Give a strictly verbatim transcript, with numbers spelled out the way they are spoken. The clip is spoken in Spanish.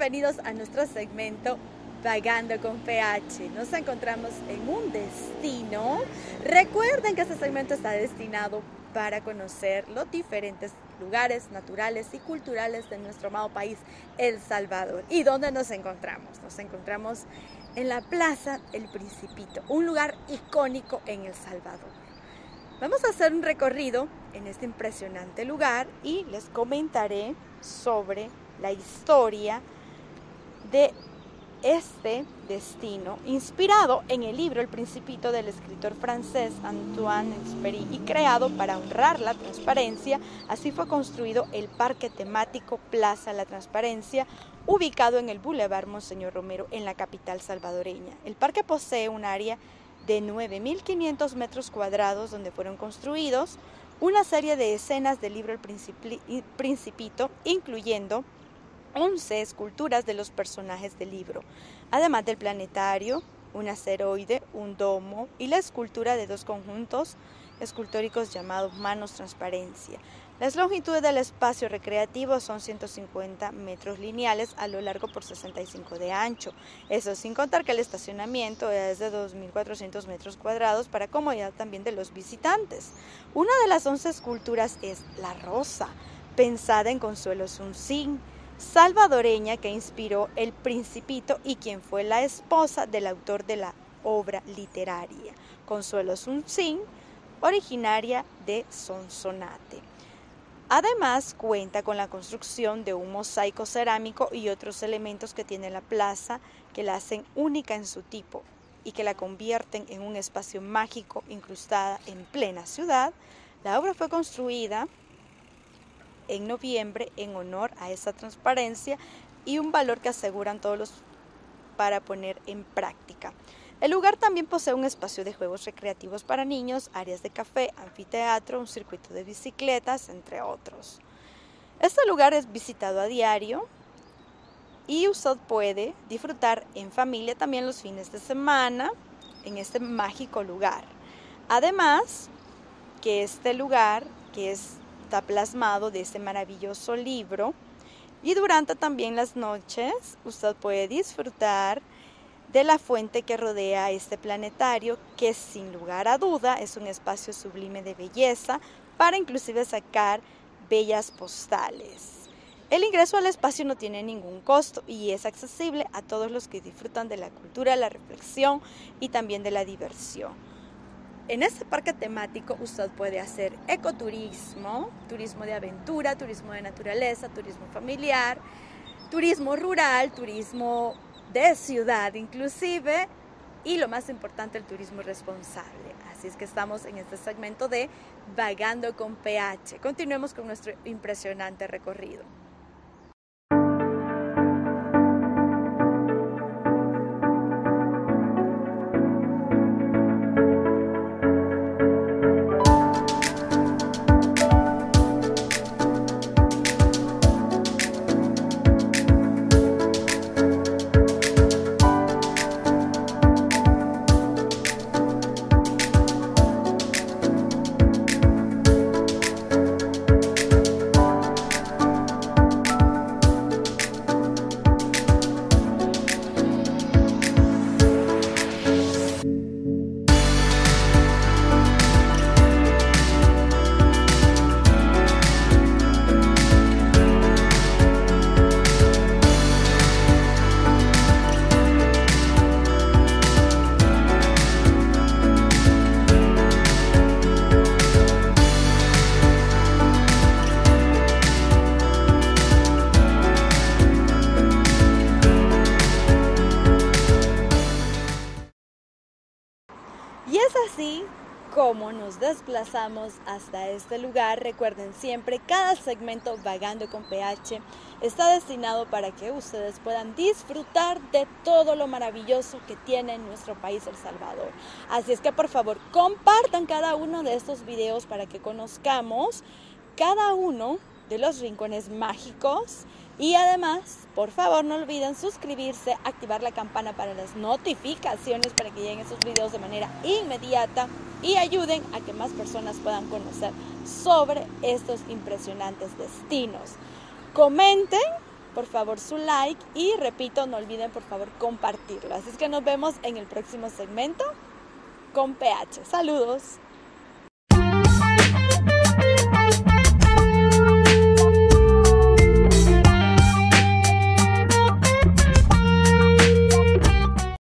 bienvenidos a nuestro segmento Vagando con P H. Nos encontramos en un destino. Recuerden que este segmento está destinado para conocer los diferentes lugares naturales y culturales de nuestro amado país, El Salvador. ¿Y dónde nos encontramos? Nos encontramos en la Plaza El Principito, un lugar icónico en El Salvador. Vamos a hacer un recorrido en este impresionante lugar y les comentaré sobre la historia de este destino, inspirado en el libro El Principito del escritor francés Saint-Exupéry y creado para honrar la transparencia. Así fue construido el parque temático Plaza La Transparencia, ubicado en el Boulevard Monseñor Romero en la capital salvadoreña. El parque posee un área de nueve mil quinientos metros cuadrados donde fueron construidos una serie de escenas del libro El Principito, incluyendo once esculturas de los personajes del libro, además del planetario, un asteroide, un domo y la escultura de dos conjuntos escultóricos llamados Manos Transparencia. Las longitudes del espacio recreativo son ciento cincuenta metros lineales a lo largo por sesenta y cinco de ancho, eso sin contar que el estacionamiento es de dos mil cuatrocientos metros cuadrados para comodidad también de los visitantes. Una de las once esculturas es La Rosa, pensada en Consuelo Sunsin, salvadoreña que inspiró El Principito y quien fue la esposa del autor de la obra literaria, Consuelo Sunsin, originaria de Sonsonate. Además, cuenta con la construcción de un mosaico cerámico y otros elementos que tiene la plaza que la hacen única en su tipo y que la convierten en un espacio mágico incrustada en plena ciudad. La obra fue construida en noviembre en honor a esa transparencia y un valor que aseguran todos los para poner en práctica. El lugar también posee un espacio de juegos recreativos para niños, áreas de café, anfiteatro, un circuito de bicicletas, entre otros. Este lugar es visitado a diario y usted puede disfrutar en familia también los fines de semana en este mágico lugar. Además, que este lugar, que es está plasmado de este maravilloso libro, y durante también las noches usted puede disfrutar de la fuente que rodea este planetario, que sin lugar a duda es un espacio sublime de belleza para inclusive sacar bellas postales. El ingreso al espacio no tiene ningún costo y es accesible a todos los que disfrutan de la cultura, la reflexión y también de la diversión. En este parque temático usted puede hacer ecoturismo, turismo de aventura, turismo de naturaleza, turismo familiar, turismo rural, turismo de ciudad inclusive, y lo más importante, el turismo responsable. Así es que estamos en este segmento de Vagando con P H. Continuemos con nuestro impresionante recorrido. Y es así como nos desplazamos hasta este lugar. Recuerden siempre, cada segmento Vagando con P H está destinado para que ustedes puedan disfrutar de todo lo maravilloso que tiene nuestro país, El Salvador. Así es que por favor compartan cada uno de estos videos para que conozcamos cada uno de los rincones mágicos. Y además, por favor, no olviden suscribirse, activar la campana para las notificaciones para que lleguen esos videos de manera inmediata y ayuden a que más personas puedan conocer sobre estos impresionantes destinos. Comenten por favor su like y repito, no olviden por favor compartirlo. Así es que nos vemos en el próximo segmento con P H. Saludos.